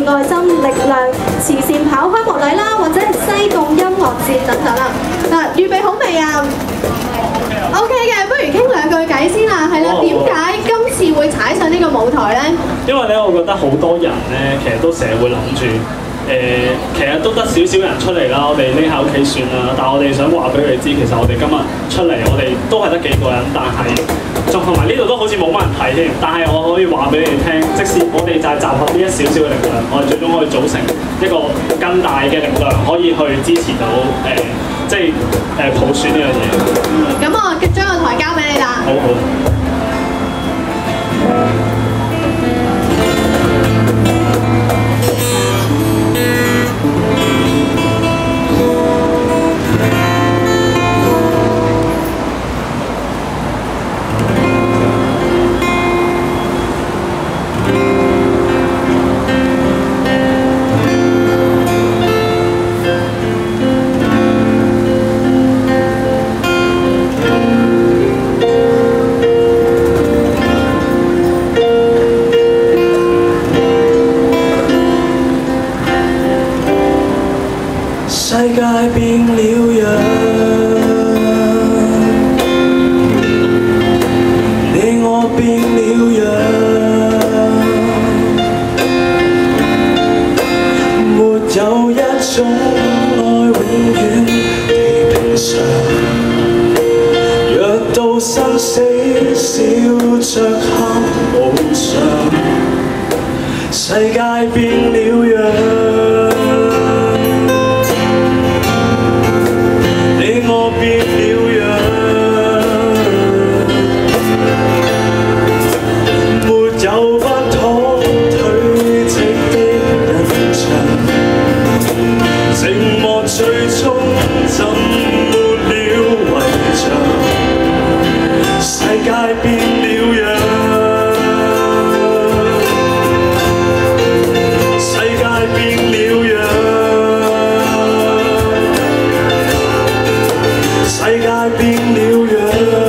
愛心力量慈善跑開幕禮啦，或者係西貢音樂節等等啦。嗱，預備好未啊？OK 嘅，不如傾兩句偈先啦。係啦，點解今次會踩上呢個舞台咧？ 因為咧，我覺得好多人咧，其實都成日會諗住其實都得少少人出嚟啦，我哋匿喺屋企算啦。但係我哋想話俾佢哋知，其實我哋今日出嚟，我哋都係得幾個人，但係仲同埋呢度都好似冇乜人睇添。但係我可以話俾你哋聽，即使我哋就係集合呢一少少嘅力量，我哋最終可以組成一個更大嘅力量，可以去支持到即係普選呢樣嘢。 咁我將個台交俾你啦。 好好。 世界變了樣，你我變了樣，沒有一種愛永遠地平常，若到生死笑着喊無常，世界變了樣。我變了樣，沒有不可退席的印象，寂寞最終怎沒了圍牆，世界變了樣，世界變了樣。世界變了樣，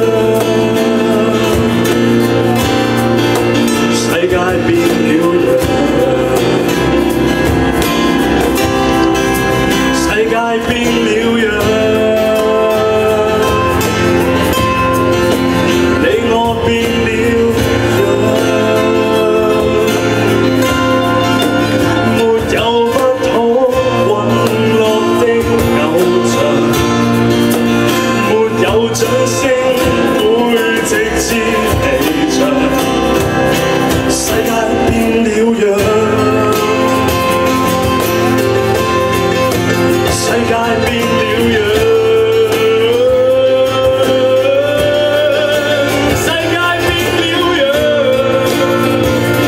世界變了樣，世界變了樣，你我變了樣，沒有不可隕落的偶像。有掌聲會直至離場，世界變了樣，世界變了樣，世界變了樣，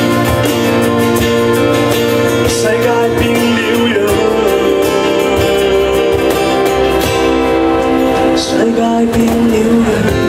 世界變了樣。世界變了樣。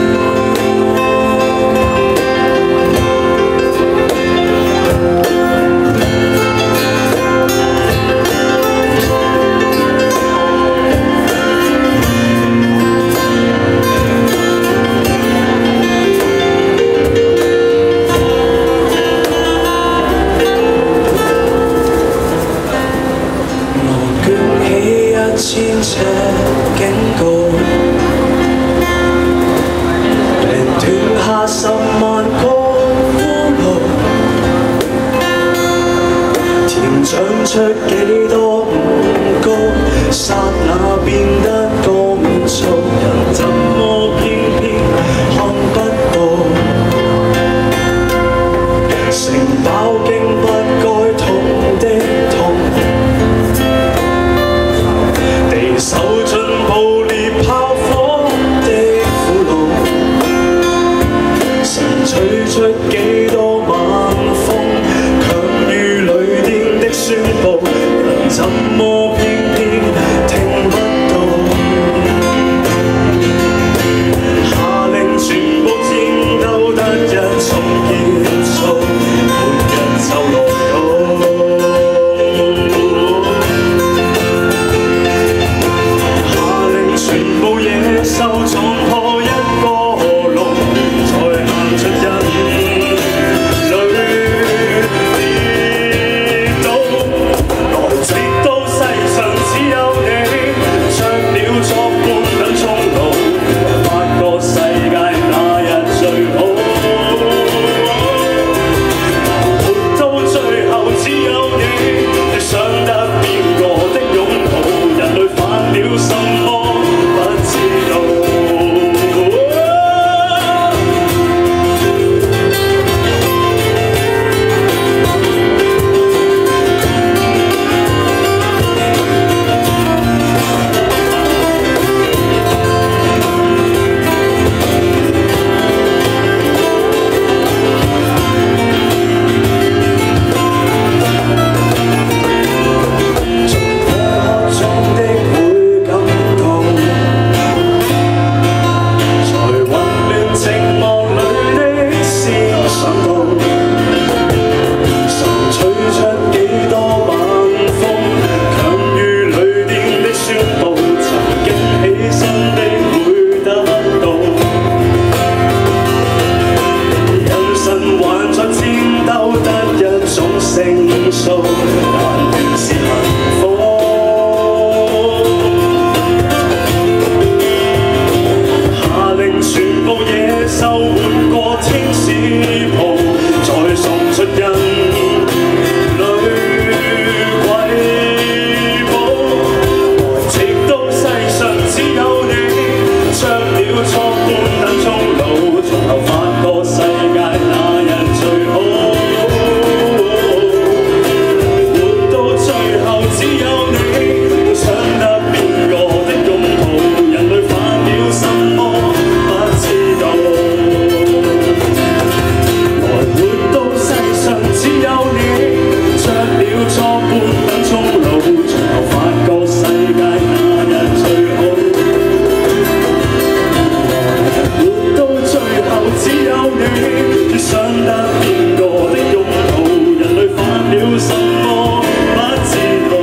我捲起1000尺警告。斷下10萬個俘虜，田長出幾多五穀，剎那變得乾燥，人怎麼偏偏看不到？承飽經不該痛的痛，地守進步烈炮火的苦路。吹出幾多晚風，強如雷電的宣佈，人怎麼偏偏聽不到？下令全部戰鬥得一從結束，末日就來到。下令全部野獸撞破一個籠，再行出一想得邊個的用途，人類犯了什麼不知道。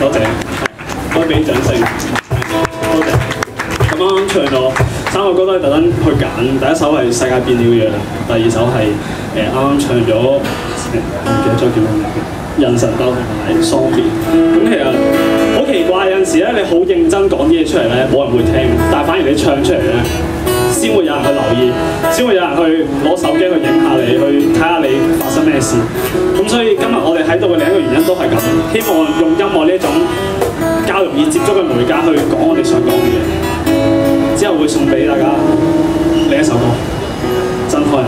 多謝，可以俾掌聲，多謝。咁啱啱唱咗3個歌都係特登去揀，第一首係《世界變了樣》，第二首係啱啱唱咗唔記得咗叫咩名嘅《人神鬥》同埋《桑變》。咁其實好奇怪，有陣時咧你好認真講啲嘢出嚟咧，冇人會聽，但係反而你唱出嚟咧，先會有人去留意，先會有人去攞手機去影下你，去睇下你發生咩事。咁所以今日我哋喺度嘅另一個原因都係咁，希望用音樂呢一種較容易接觸嘅媒介去講我哋想講嘅嘢。之後會送俾大家另一首歌《真開》。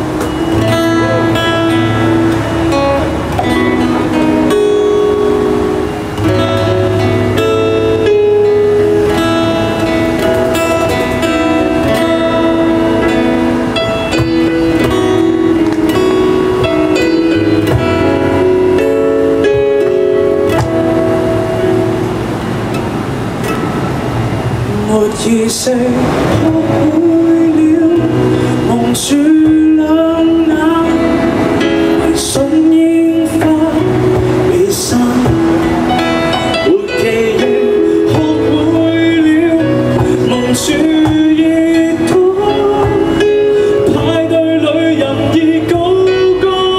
意識學會了蒙住兩眼，迷信櫻花未散，沒記憶學會了蒙住熱土，派對裏人已高歌。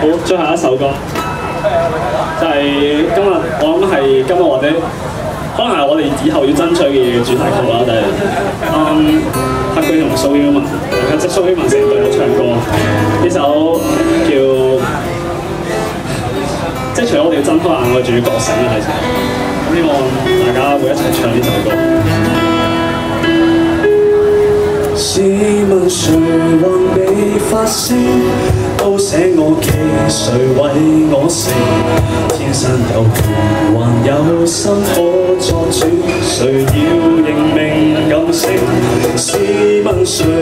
好，最後一首歌就係今日，我諗係今日或者可能係我哋以後要爭取嘅主題曲啦。就係黑居同蘇曉文，即係蘇曉文成隊有唱歌，呢首叫即係除咗我哋要睜開眼，我哋仲要覺醒嘅係時候。咁希望大家會一齊唱呢首歌。 試問誰還未發聲？都寫我記，誰為我成？天生有權，還有心可作主，誰要認命感性？試問誰